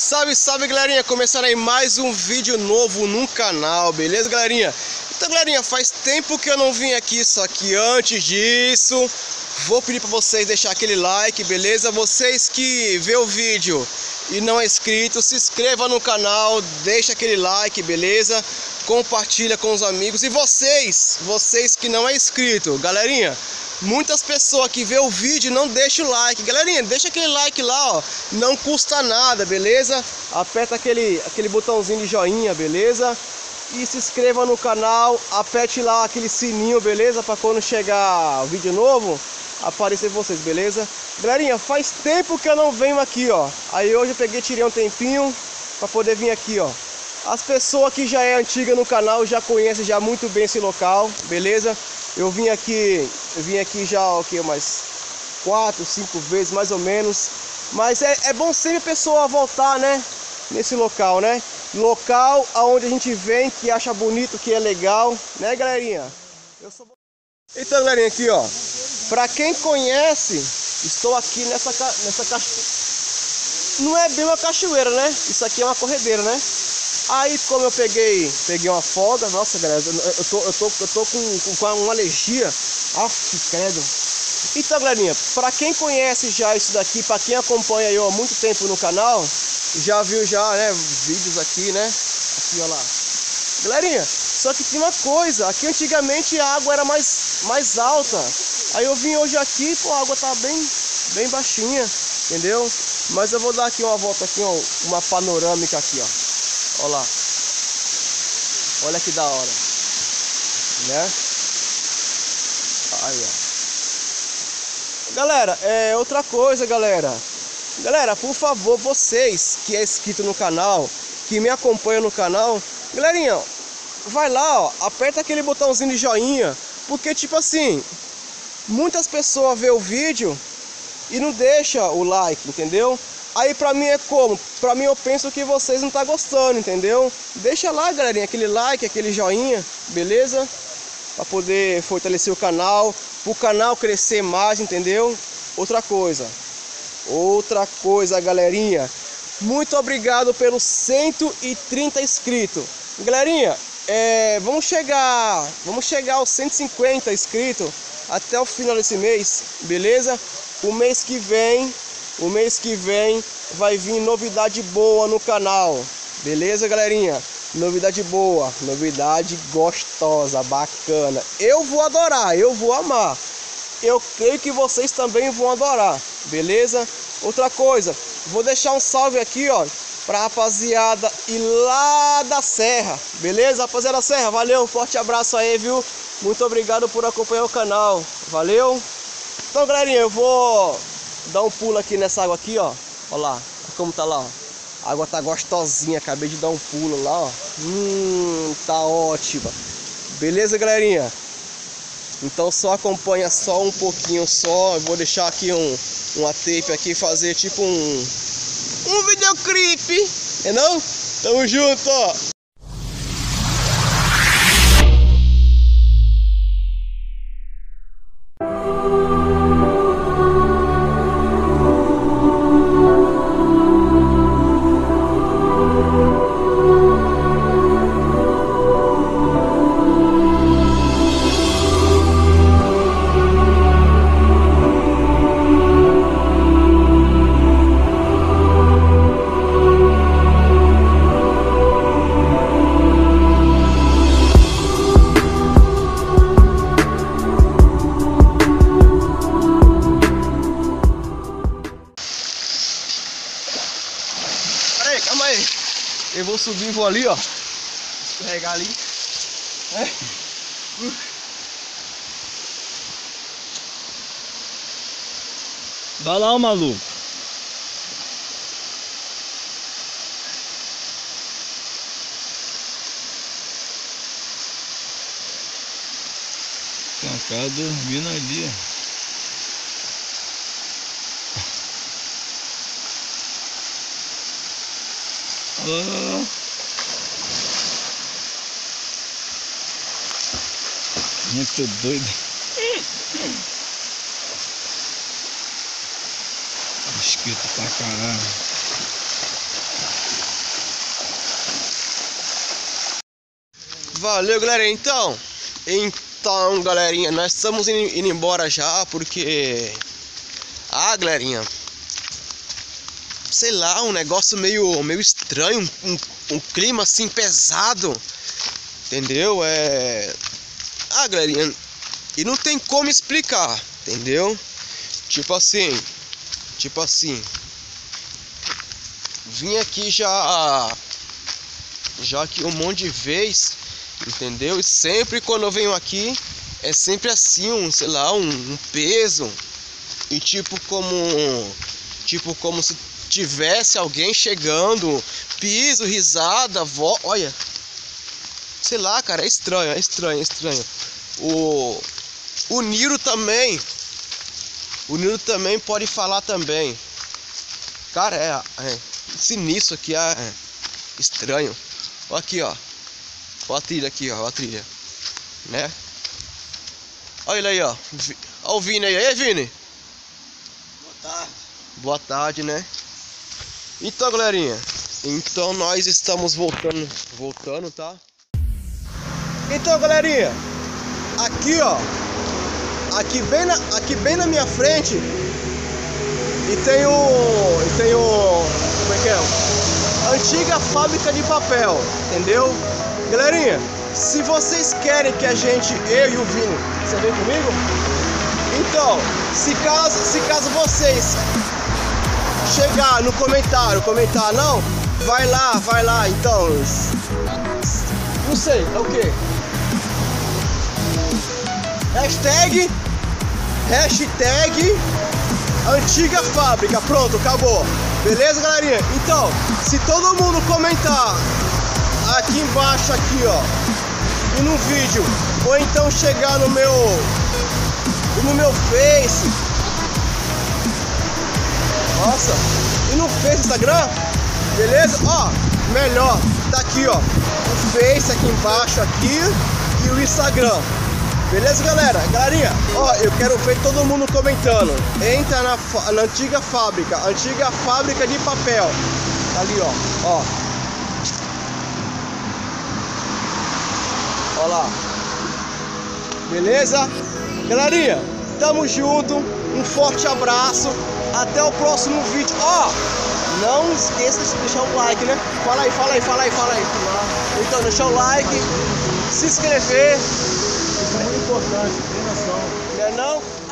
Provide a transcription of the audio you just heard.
Salve, salve, galerinha! Começando aí mais um vídeo novo no canal, beleza, galerinha? Então, galerinha, faz tempo que eu não vim aqui, só que antes disso vou pedir para vocês deixar aquele like, beleza? Vocês que vê o vídeo e não é inscrito, se inscreva no canal, deixa aquele like, beleza? Compartilha com os amigos. E vocês que não é inscrito, galerinha, muitas pessoas que vê o vídeo não deixam o like. Galerinha, deixa aquele like lá, ó. Não custa nada, beleza? Aperta aquele botãozinho de joinha, beleza? E se inscreva no canal, aperte lá aquele sininho, beleza? Para quando chegar o vídeo novo, aparecer vocês, beleza? Galerinha, faz tempo que eu não venho aqui, ó. Aí hoje eu tirei um tempinho para poder vir aqui, ó. As pessoas que já é antiga no canal já conhecem já muito bem esse local, beleza? Eu vim aqui já o que, umas 4, 5 vezes mais ou menos. Mas é bom sempre a pessoa voltar, né? Nesse local, né? Local onde a gente vem, que acha bonito, que é legal, né, galerinha? Então, galerinha, aqui, ó. Pra quem conhece, estou aqui nessa cachoeira. Não é bem uma cachoeira, né? Isso aqui é uma corredeira, né? Aí, como eu peguei uma folga, nossa, galera, eu tô com uma alergia. Aff, credo. Então, galerinha, pra quem conhece já isso daqui, pra quem acompanha eu há muito tempo no canal, já viu já, né, vídeos aqui, né? Aqui, ó lá. Galerinha, só que tinha uma coisa, aqui antigamente a água era mais alta. Aí eu vim hoje aqui, pô, a água tá bem baixinha, entendeu? Mas eu vou dar aqui uma volta aqui, ó, uma panorâmica aqui, ó. Olha lá, olha que da hora, né? Aí, ó. Galera, outra coisa, galera, por favor, vocês que é inscrito no canal, que me acompanham no canal, galerinha, vai lá, ó, aperta aquele botãozinho de joinha, porque tipo assim, muitas pessoas vê o vídeo e não deixa o like, entendeu? Aí pra mim é como? Pra mim eu penso que vocês não tá gostando, entendeu? Deixa lá, galerinha, aquele like, aquele joinha, beleza? Pra poder fortalecer o canal, pro canal crescer mais, entendeu? Outra coisa, galerinha, muito obrigado pelos 130 inscritos. Galerinha, vamos chegar aos 150 inscritos até o final desse mês, beleza? O mês que vem vai vir novidade boa no canal, beleza, galerinha? Novidade boa, novidade gostosa, bacana. Eu vou adorar, eu vou amar. Eu creio que vocês também vão adorar, beleza? Outra coisa, vou deixar um salve aqui, ó, pra rapaziada e lá da Serra, beleza, rapaziada da Serra? Valeu, um forte abraço aí, viu? Muito obrigado por acompanhar o canal, valeu? Então, galerinha, eu vou dar um pulo aqui nessa água aqui, ó. Olha lá, como tá lá, ó. A água tá gostosinha, acabei de dar um pulo lá, ó. Tá ótima. Beleza, galerinha? Então só acompanha só um pouquinho só. Eu vou deixar aqui uma tape aqui, fazer tipo um videoclipe, não? Tamo junto, ó. Calma aí, eu vou subir e vou ali, ó, escorregar ali, Vai lá, maluco. Tem um cara dormindo ali, ó. Oh. Muito doido. Mosquito pra caralho. Valeu, galera. Então, galerinha, nós estamos indo embora já, porque... galerinha, sei lá, um negócio meio estranho, um clima assim pesado, entendeu? Galerinha, e não tem como explicar, entendeu? Tipo assim, vim aqui já aqui um monte de vez, entendeu? E sempre quando eu venho aqui é sempre assim, sei lá, um peso, e tipo como se tivesse alguém chegando, piso, risada, olha, sei lá, cara, é estranho. O Niro também pode falar também, cara, é sinistro aqui, estranho. Olha aqui, ó a trilha aqui, ó a trilha, né? Olha ele aí, ó. Olha o Vini aí. E aí, Vini? Boa tarde, né? Então, galerinha, nós estamos voltando, tá? Então, galerinha, aqui, ó, aqui bem na minha frente, e tem como é que é? Antiga fábrica de papel, entendeu? Galerinha, se vocês querem que a gente, eu e o Vini, você vem comigo? Então, se caso vocês chegar no comentar não, vai lá, então, não sei, é o que? Hashtag antiga fábrica, pronto, acabou. Beleza, galerinha? Então, se todo mundo comentar aqui embaixo, aqui, ó, e no vídeo, ou então chegar no meu Face, nossa, e no Face, Instagram, beleza? Ó, melhor, tá aqui, ó, o Face aqui embaixo, aqui, e o Instagram. Beleza, galerinha? Ó, eu quero ver todo mundo comentando. Entra na antiga fábrica de papel. Ali, ó. Ó lá. Beleza? Galerinha, tamo junto. Um forte abraço. Até o próximo vídeo. Ó, não esqueça de deixar o like, né? Fala aí. Então, deixar o like, se inscrever. Isso é muito importante, tem noção. Não é não?